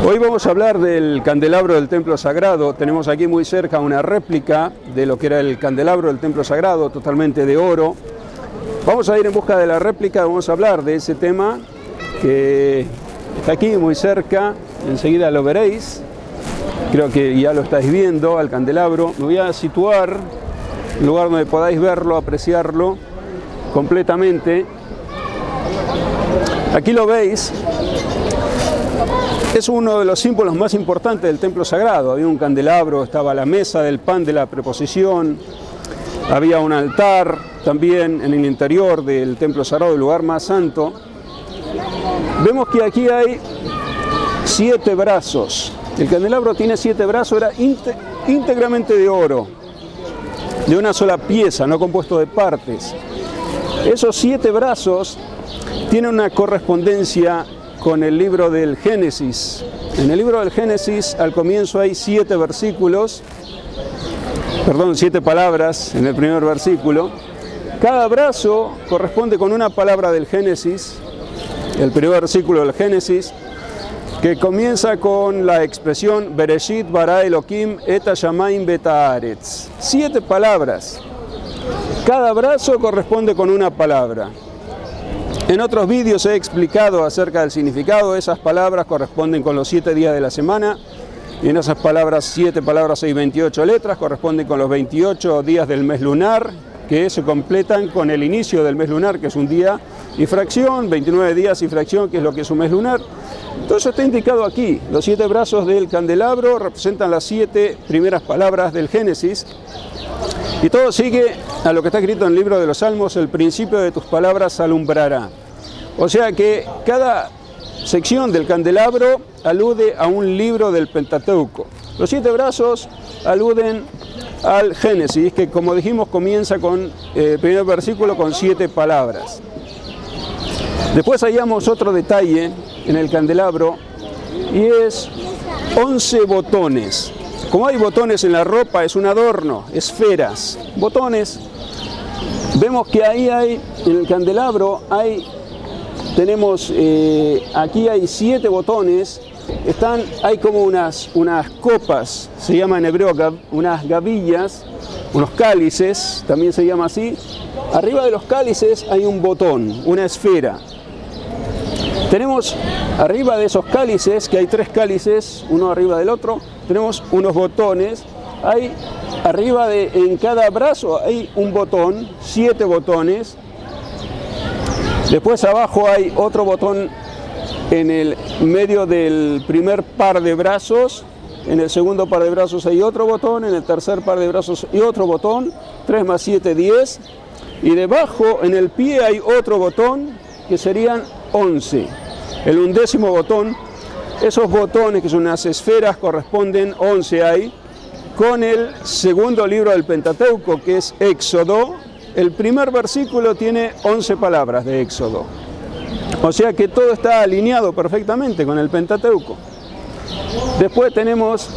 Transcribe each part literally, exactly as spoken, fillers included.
Hoy vamos a hablar del candelabro del templo sagrado. Tenemos aquí muy cerca una réplica de lo que era el candelabro del templo sagrado, totalmente de oro. Vamos a ir en busca de la réplica, vamos a hablar de ese tema que está aquí muy cerca, enseguida lo veréis. Creo que ya lo estáis viendo al candelabro. Me voy a situar en un lugar donde podáis verlo, apreciarlo completamente. Aquí lo veis. Es uno de los símbolos más importantes del templo sagrado. Había un candelabro, estaba la mesa del pan de la preposición, había un altar también en el interior del templo sagrado, el lugar más santo. Vemos que aquí hay siete brazos. El candelabro tiene siete brazos, era íntegramente de oro, de una sola pieza, no compuesto de partes. Esos siete brazos tienen una correspondencia con el libro del Génesis. En el libro del Génesis, al comienzo hay siete versículos, perdón, siete palabras en el primer versículo. Cada brazo corresponde con una palabra del Génesis, el primer versículo del Génesis, que comienza con la expresión Bereshit bara Elohim et hashamayim bet haaretz. Siete palabras. Cada brazo corresponde con una palabra. En otros vídeos he explicado acerca del significado. Esas palabras corresponden con los siete días de la semana. Y en esas palabras, siete palabras hay veintiocho letras, corresponden con los veintiocho días del mes lunar, que se completan con el inicio del mes lunar, que es un día y fracción, veintinueve días y fracción, que es lo que es un mes lunar. Todo eso está indicado aquí. Los siete brazos del candelabro representan las siete primeras palabras del Génesis. Y todo sigue a lo que está escrito en el libro de los Salmos: el principio de tus palabras alumbrará. O sea que cada sección del candelabro alude a un libro del Pentateuco. Los siete brazos aluden al Génesis, que como dijimos comienza con eh, el primer versículo con siete palabras. Después hallamos otro detalle en el candelabro y es once botones. Como hay botones en la ropa, es un adorno, esferas, botones. Vemos que ahí hay, en el candelabro, hay, tenemos, eh, aquí hay siete botones. Están, hay como unas, unas copas, se llama en hebreo unas gavillas, unos cálices, también se llama así. Arriba de los cálices hay un botón, una esfera. Tenemos arriba de esos cálices, que hay tres cálices, uno arriba del otro, tenemos unos botones. Hay arriba de, en cada brazo hay un botón, siete botones. Después abajo hay otro botón en el medio del primer par de brazos. En el segundo par de brazos hay otro botón, en el tercer par de brazos hay otro botón. tres más siete, diez. Y debajo en el pie hay otro botón, que serían once. El undécimo botón, esos botones que son unas esferas corresponden, once hay, con el segundo libro del Pentateuco, que es Éxodo. El primer versículo tiene once palabras de Éxodo. O sea que todo está alineado perfectamente con el Pentateuco. Después tenemos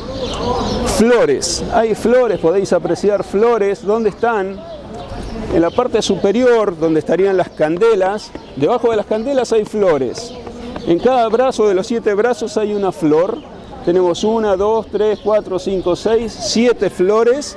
flores. Hay flores, podéis apreciar flores. ¿Dónde están? En la parte superior, donde estarían las candelas. Debajo de las candelas hay flores. En cada brazo de los siete brazos hay una flor. Tenemos una, dos, tres, cuatro, cinco, seis, siete flores.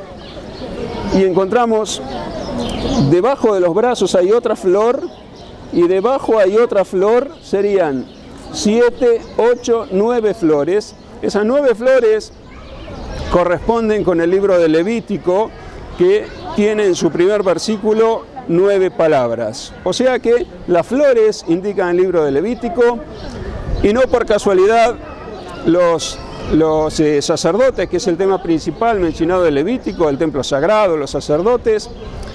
Y encontramos, debajo de los brazos hay otra flor. Y debajo hay otra flor. Serían siete, ocho, nueve flores. Esas nueve flores corresponden con el libro de Levítico, que tiene en su primer versículo nueve palabras. O sea que las flores indican el libro de Levítico, y no por casualidad los, los eh, sacerdotes, que es el tema principal mencionado de Levítico, el templo sagrado, los sacerdotes,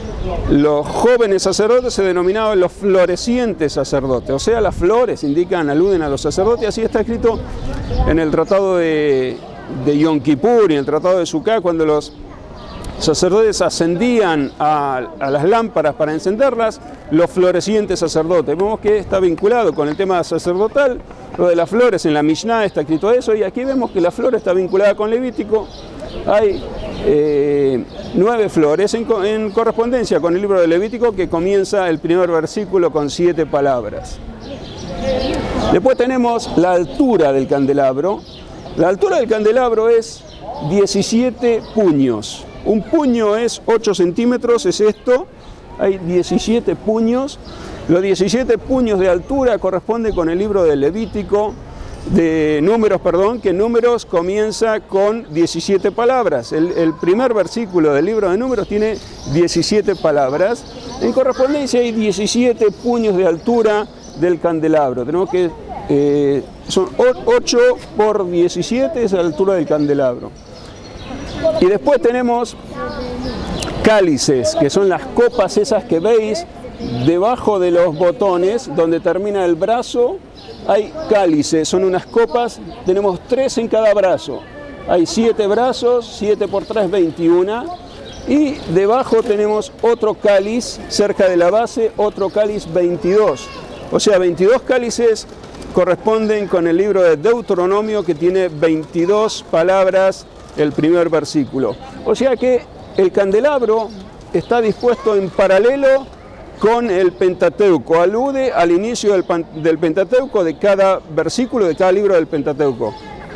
los jóvenes sacerdotes se denominaban los florecientes sacerdotes. O sea, las flores indican, aluden a los sacerdotes. Así está escrito en el tratado de, de Yom Kippur y en el tratado de Sukkah, cuando los sacerdotes ascendían a, a las lámparas para encenderlas, los florecientes sacerdotes. Vemos que está vinculado con el tema sacerdotal, lo de las flores. En la Mishnah está escrito eso, y aquí vemos que la flor está vinculada con Levítico. Hay eh, nueve flores en, en correspondencia con el libro de Levítico, que comienza el primer versículo con siete palabras. Después tenemos la altura del candelabro. La altura del candelabro es diecisiete puños. Un puño es ocho centímetros, es esto. Hay diecisiete puños. Los diecisiete puños de altura corresponden con el libro de Levítico, de Números, perdón, que Números comienza con diecisiete palabras. El, el primer versículo del libro de Números tiene diecisiete palabras. En correspondencia hay diecisiete puños de altura del candelabro. Tenemos que, eh, son ocho por diecisiete, es la altura del candelabro. Y después tenemos cálices, que son las copas esas que veis debajo de los botones, donde termina el brazo. Hay cálices, son unas copas, tenemos tres en cada brazo. Hay siete brazos, siete por tres, veintiuno. Y debajo tenemos otro cáliz, cerca de la base, otro cáliz, veintidós. O sea, veintidós cálices corresponden con el libro de Deuteronomio, que tiene veintidós palabras, el primer versículo. O sea que el candelabro está dispuesto en paralelo con el Pentateuco, alude al inicio del, del Pentateuco, de cada versículo, de cada libro del Pentateuco.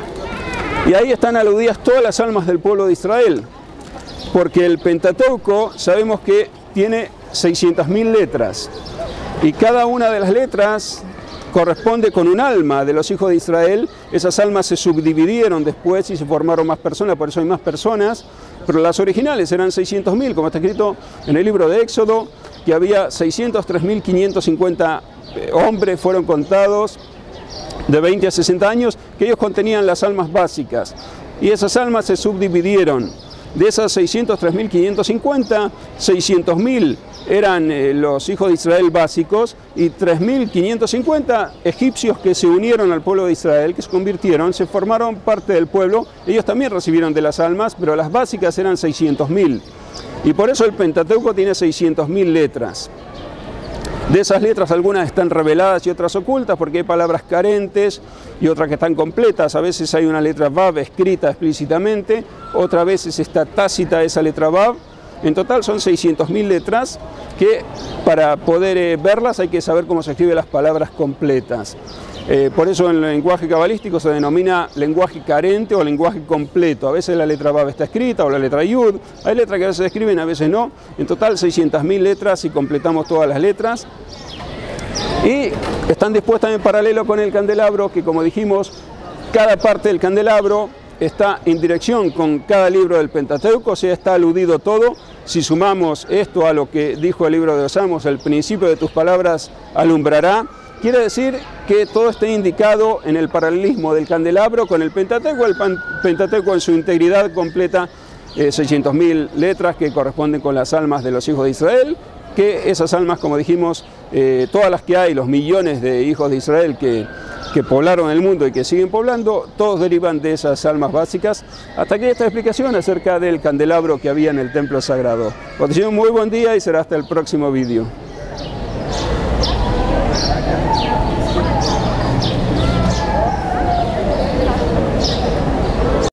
Y ahí están aludidas todas las almas del pueblo de Israel, porque el Pentateuco sabemos que tiene seiscientas mil letras, y cada una de las letras corresponde con un alma de los hijos de Israel. Esas almas se subdividieron después y se formaron más personas, por eso hay más personas, pero las originales eran seiscientos mil, como está escrito en el libro de Éxodo, que había seiscientos tres mil quinientos cincuenta hombres fueron contados de veinte a sesenta años, que ellos contenían las almas básicas, y esas almas se subdividieron. De esas seiscientos tres mil quinientos cincuenta, seiscientos mil eran eh, los hijos de Israel básicos, y tres mil quinientos cincuenta egipcios que se unieron al pueblo de Israel, que se convirtieron, se formaron parte del pueblo. Ellos también recibieron de las almas, pero las básicas eran seiscientos mil. Y por eso el Pentateuco tiene seiscientas mil letras. De esas letras algunas están reveladas y otras ocultas, porque hay palabras carentes y otras que están completas. A veces hay una letra Vav escrita explícitamente, otras veces está tácita esa letra Vav. En total son seiscientas mil letras que para poder eh, verlas hay que saber cómo se escriben las palabras completas. Eh, por eso en el lenguaje cabalístico se denomina lenguaje carente o lenguaje completo. A veces la letra Vav está escrita o la letra Yud. Hay letras que a veces se escriben, a veces no. En total seiscientas mil letras y completamos todas las letras. Y están dispuestas en paralelo con el candelabro, que como dijimos, cada parte del candelabro está en dirección con cada libro del Pentateuco, o sea, está aludido todo. Si sumamos esto a lo que dijo el libro de los Salmos, el principio de tus palabras alumbrará, quiere decir que todo está indicado en el paralelismo del candelabro con el Pentateuco, el Pentateuco en su integridad completa, eh, seiscientas mil letras que corresponden con las almas de los hijos de Israel, que esas almas, como dijimos, eh, todas las que hay, los millones de hijos de Israel que, que poblaron el mundo y que siguen poblando, todos derivan de esas almas básicas. Hasta aquí esta explicación acerca del candelabro que había en el templo sagrado. Os deseo un muy buen día y será hasta el próximo vídeo.